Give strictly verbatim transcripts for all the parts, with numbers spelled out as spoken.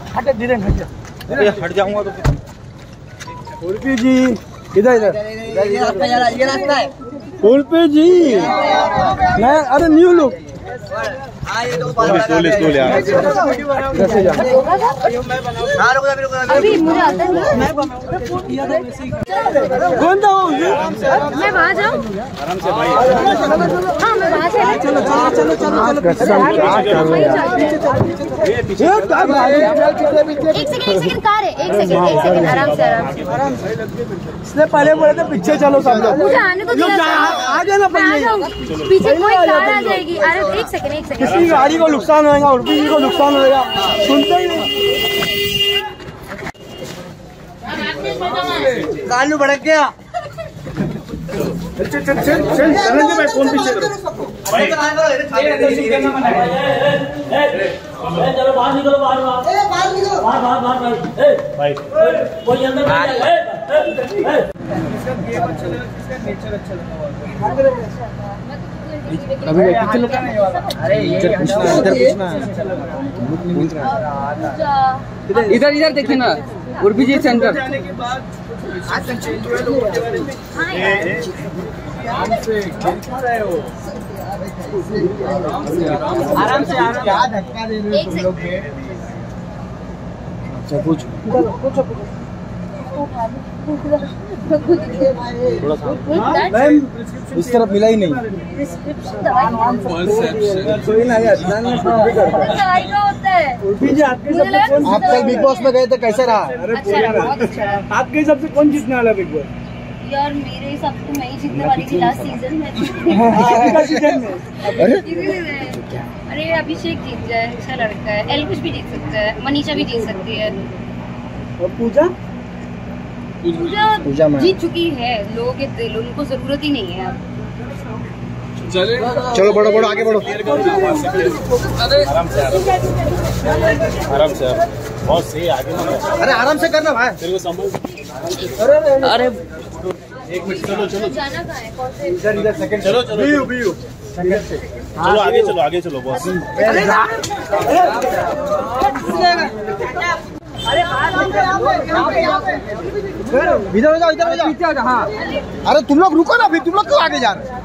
हट धीरे हट जा, हट जाऊंगा तो फिर। उर्फी जी इधर इधर ये रास्ता है। उर्फी जी मैं अरे न्यू लुक अभी मुझे आता है। कौन था वो? मैं वहाँ जाऊँ? आराम से भाई। हाँ मैं वहाँ से। चलो चलो चलो चलो एक सेकंड एक सेकंड कार है, एक सेकंड एक सेकंड आराम से आराम से। इसने पहले बोला था पीछे चलो सब लोग। मुझे आने को दिया था। आ जाना पहले। पीछे कोई कार आ जाएगी। अरे एक सेकंड एक सेकंड। किसी गाड़ी को नुकसान होगा, उर्फी जी को नुकसान होगा। सुनते ही नहीं। कालू भड़क गया। चल चल चल चल चल मैं फोन पीछे करो। चलो बाहर निकलो, बाहर बाहर बाहर निकलो, बाहर बाहर बाहर भाई कोई अंदर नेचर अच्छा लगा। अभी पीछे लोग अरे इधर पूछना इधर पूछना इधर इधर देखिए ना उर्फी जी सेंटर। आराम से क्या धक्का दे रहे हो तुम लोग के? अच्छा पूछ मैम इस तरफ मिला ही नहीं। कोई ना यार आप कल बिग बॉस में गए थे, कैसे रहा? आपके हिसाब से कौन जीतने वाला बिग बॉस? यार मेरे हिसाब से मैं ही जीतने वाली थी लास्ट सीजन में। अरे अभिषेक जीत जाए, अच्छा लड़का है। एल कुछ भी जीत सकता है, मनीषा भी जीत सकती है। और पूजा पूजा पूजा जीत चुकी है। लोगों के दिल, उनको जरूरत ही नहीं है अब। चलो बढ़ो बढ़ो आगे बढ़ो। आराम से आराम से बहुत सही आगे। अरे आराम से करना भाई। तेरे को संभल। अरे अरे एक मिनट चलो चलो। जाना कहाँ है? कौन से? इधर इधर सेकंड चलो चलो बीयू बीयू सेकंड से चलो आगे चलो आगे चलो बॉस। इधर जाओ इधर जाओ पीछे आ। हाँ अरे तुम लोग रुको ना, फिर तुम लोग क्यों आगे जा रहे?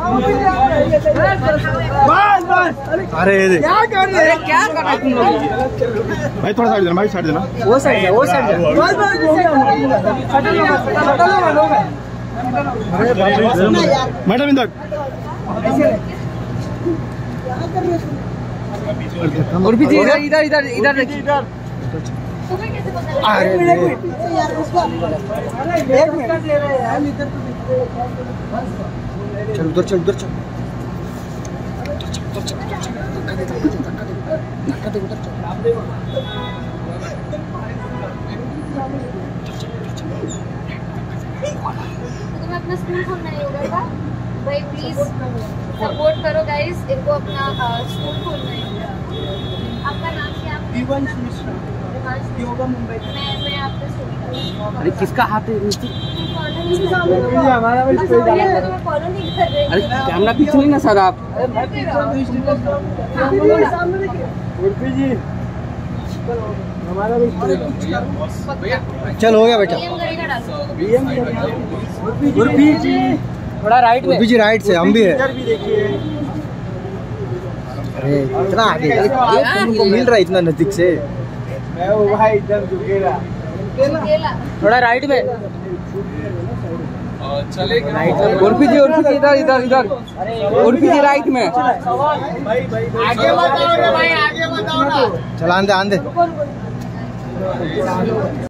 बस बस अरे क्या कर रहे हैं? क्या कर रहे हैं तुम लोग? भाई थोड़ा साइड देना, भाई साइड देना। वो साइड है वो साइड है। बस बस मैडम इधर और भी इधर इधर इधर इधर देखिए इधर। अरे चल उधर चल उधर चल तुम्हें अपना स्कूल खोलना ही होगा भाई, प्लीज सपोर्ट करो गाइस, इनको अपना स्कूल खोलना है। आपका नाम क्या? दिवंश मिश्रा, योगा मुंबई। मैं मैं आपको स्टोरी। अरे किसका हाथ है? हमारा फॉलो नहीं कर रहे। अरे कैमरा पीछे नहीं ना सर आप। उर्फी जी हमारा चल हो गया बेटा। उर्फी जी थोड़ा राइट में। उर्फी जी राइट से, हम भी है। अरे इतना आगे तुमको मिल रहा है इतना नजदीक से। मैं वो भाई एकदम झुकेला। थोड़ा राइट में चलेगा। राइट में उर्फी जी उर्फी जी इधर इधर इधर उर्फी जी राइट में। आगे बताओ भाई, आगे बताओ ना। चल आंदे आंदे।